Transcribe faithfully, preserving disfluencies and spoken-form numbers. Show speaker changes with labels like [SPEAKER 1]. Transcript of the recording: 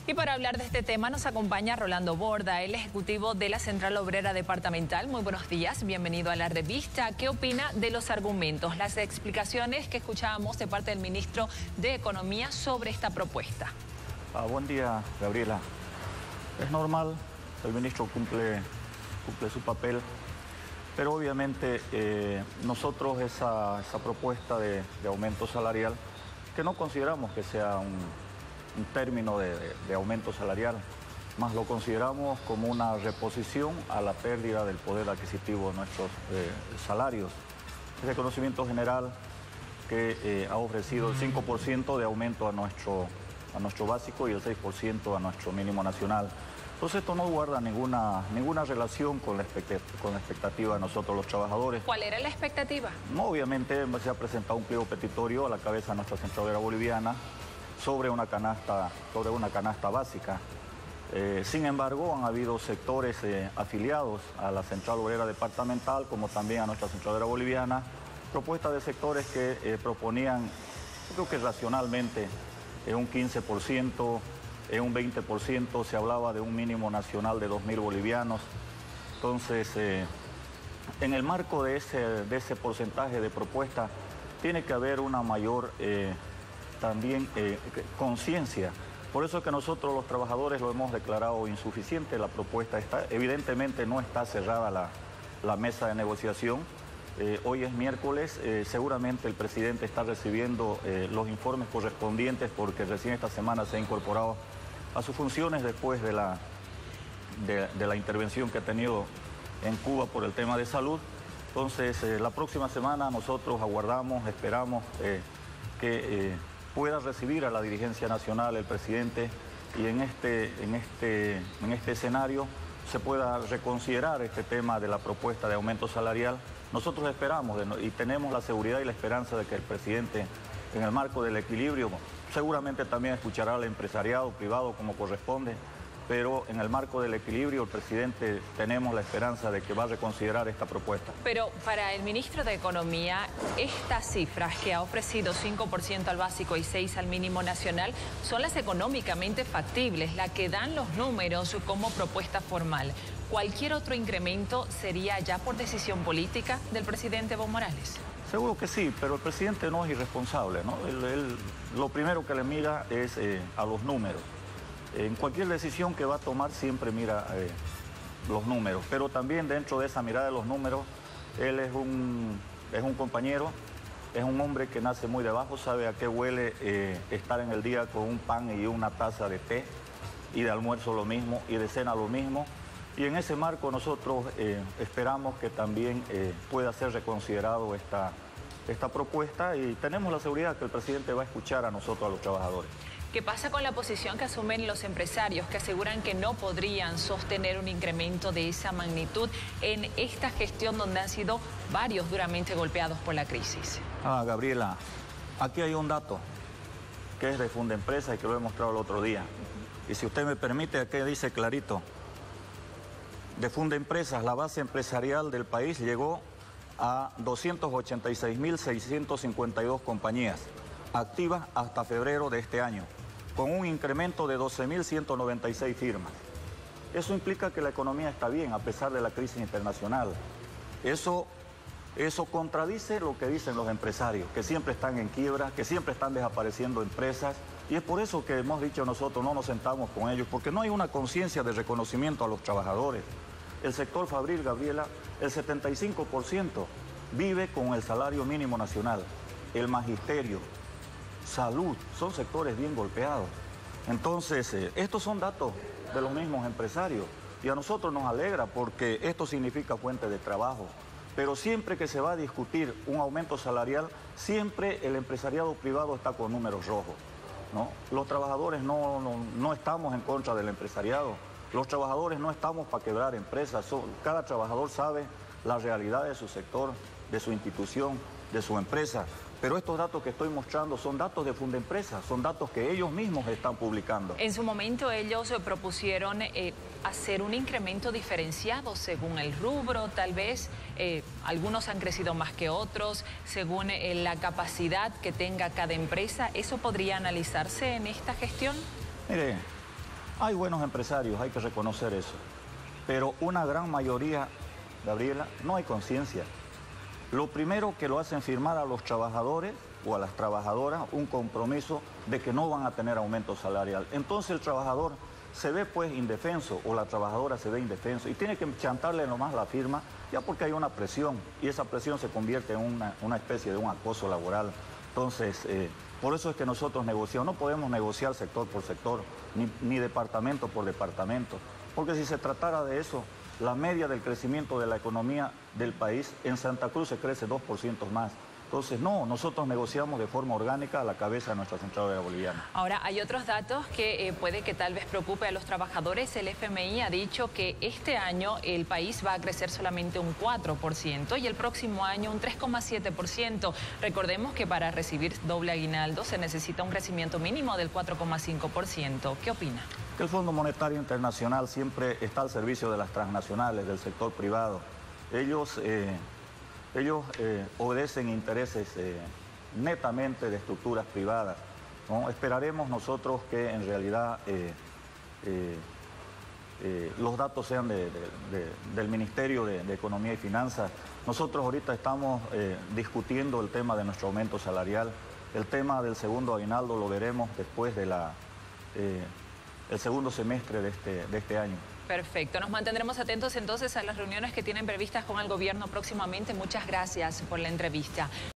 [SPEAKER 1] Y para hablar de este tema nos acompaña Rolando Borda, el ejecutivo de la Central Obrera Departamental. Muy buenos días, bienvenido a la revista. ¿Qué opina de los argumentos, las explicaciones que escuchábamos de parte del ministro de Economía sobre esta propuesta?
[SPEAKER 2] Ah, buen día, Gabriela. Es normal, el ministro cumple, cumple su papel, pero obviamente eh, nosotros esa, esa propuesta de, de aumento salarial, que no consideramos que sea un... un término de, de, de aumento salarial, más lo consideramos como una reposición a la pérdida del poder adquisitivo de nuestros eh, salarios. Es de conocimiento general que eh, ha ofrecido el cinco por ciento de aumento a nuestro, a nuestro básico y el seis por ciento a nuestro mínimo nacional. Entonces esto no guarda ninguna, ninguna relación con la, con la expectativa de nosotros los trabajadores.
[SPEAKER 1] ¿Cuál era la expectativa?
[SPEAKER 2] No, obviamente se ha presentado un pliego petitorio a la cabeza de nuestra Central Obrera Boliviana sobre una canasta, sobre una canasta básica. Eh, sin embargo, han habido sectores eh, afiliados a la Central Obrera Departamental, como también a nuestra Central Obrera Boliviana, propuestas de sectores que eh, proponían, creo que racionalmente, eh, un quince por ciento, eh, un veinte por ciento, se hablaba de un mínimo nacional de dos mil bolivianos. Entonces, eh, en el marco de ese, de ese porcentaje de propuestas, tiene que haber una mayor... Eh, también eh, conciencia. Por eso es que nosotros los trabajadores lo hemos declarado insuficiente. La propuesta está, evidentemente no está cerrada la, la mesa de negociación. Eh, hoy es miércoles, eh, seguramente el presidente está recibiendo eh, los informes correspondientes porque recién esta semana se ha incorporado a sus funciones después de la, de, de la intervención que ha tenido en Cuba por el tema de salud. Entonces, eh, la próxima semana nosotros aguardamos, esperamos eh, que... Eh, pueda recibir a la dirigencia nacional el presidente y en este, en este, en este escenario se pueda reconsiderar este tema de la propuesta de aumento salarial. Nosotros esperamos de, y tenemos la seguridad y la esperanza de que el presidente, en el marco del equilibrio, seguramente también escuchará al empresariado privado como corresponde, pero en el marco del equilibrio el presidente tenemos la esperanza de que va a reconsiderar esta propuesta.
[SPEAKER 1] Pero para el ministro de Economía, estas cifras que ha ofrecido cinco por ciento al básico y seis por ciento al mínimo nacional son las económicamente factibles, las que dan los números como propuesta formal. ¿Cualquier otro incremento sería ya por decisión política del presidente Evo Morales?
[SPEAKER 2] Seguro que sí, pero el presidente no es irresponsable, ¿no? Él, él, lo primero que le mira es eh, a los números. En cualquier decisión que va a tomar siempre mira eh, los números, pero también dentro de esa mirada de los números, él es un, es un compañero, es un hombre que nace muy debajo, sabe a qué huele eh, estar en el día con un pan y una taza de té, y de almuerzo lo mismo, y de cena lo mismo, y en ese marco nosotros eh, esperamos que también eh, pueda ser reconsiderado esta, esta propuesta y tenemos la seguridad que el presidente va a escuchar a nosotros, a los trabajadores.
[SPEAKER 1] ¿Qué pasa con la posición que asumen los empresarios que aseguran que no podrían sostener un incremento de esa magnitud en esta gestión donde han sido varios duramente golpeados por la crisis?
[SPEAKER 2] Ah, Gabriela, aquí hay un dato que es de Fundempresa y que lo he mostrado el otro día. Y si usted me permite, aquí dice clarito, de Fundempresas, la base empresarial del país llegó a doscientas ochenta y seis mil seiscientas cincuenta y dos compañías activas hasta febrero de este año, con un incremento de doce mil ciento noventa y seis firmas. Eso implica que la economía está bien a pesar de la crisis internacional. Eso, eso contradice lo que dicen los empresarios, que siempre están en quiebra, que siempre están desapareciendo empresas, y es por eso que hemos dicho nosotros no nos sentamos con ellos, porque no hay una conciencia de reconocimiento a los trabajadores. El sector fabril, Gabriela, el setenta y cinco por ciento vive con el salario mínimo nacional, el magisterio, salud, son sectores bien golpeados. Entonces, eh, estos son datos de los mismos empresarios y a nosotros nos alegra porque esto significa fuente de trabajo. Pero siempre que se va a discutir un aumento salarial, siempre el empresariado privado está con números rojos, ¿no? Los trabajadores no, no, no estamos en contra del empresariado. Los trabajadores no estamos para quebrar empresas. Cada trabajador sabe la realidad de su sector, de su institución, de su empresa. Pero estos datos que estoy mostrando son datos de Fundempresa, son datos que ellos mismos están publicando.
[SPEAKER 1] En su momento ellos propusieron eh, hacer un incremento diferenciado según el rubro, tal vez eh, algunos han crecido más que otros, según eh, la capacidad que tenga cada empresa. ¿Eso podría analizarse en esta gestión?
[SPEAKER 2] Mire, Hay buenos empresarios, hay que reconocer eso. Pero una gran mayoría, Gabriela, no hay conciencia. Lo primero que lo hacen firmar a los trabajadores o a las trabajadoras un compromiso de que no van a tener aumento salarial. Entonces el trabajador se ve pues indefenso o la trabajadora se ve indefenso y tiene que chantarle nomás la firma ya porque hay una presión y esa presión se convierte en una, una especie de un acoso laboral. Entonces, eh, por eso es que nosotros negociamos, no podemos negociar sector por sector, ni, ni departamento por departamento, porque si se tratara de eso, la media del crecimiento de la economía del país en Santa Cruz se crece dos por ciento más. Entonces, no, nosotros negociamos de forma orgánica a la cabeza de nuestra Central Obrera Boliviana.
[SPEAKER 1] Ahora, hay otros datos que eh, puede que tal vez preocupe a los trabajadores. El F M I ha dicho que este año el país va a crecer solamente un cuatro por ciento y el próximo año un tres coma siete por ciento. Recordemos que para recibir doble aguinaldo se necesita un crecimiento mínimo del cuatro coma cinco por ciento. ¿Qué opina?
[SPEAKER 2] Que el Fondo Monetario Internacional siempre está al servicio de las transnacionales, del sector privado. Ellos... Eh, Ellos eh, obedecen intereses eh, netamente de estructuras privadas, ¿no? Esperaremos nosotros que en realidad eh, eh, eh, los datos sean de, de, de, del Ministerio de, de Economía y Finanzas. Nosotros ahorita estamos eh, discutiendo el tema de nuestro aumento salarial. El tema del segundo aguinaldo lo veremos después de la, eh, el segundo semestre de este, de este año.
[SPEAKER 1] Perfecto, nos mantendremos atentos entonces a las reuniones que tienen previstas con el gobierno próximamente. Muchas gracias por la entrevista.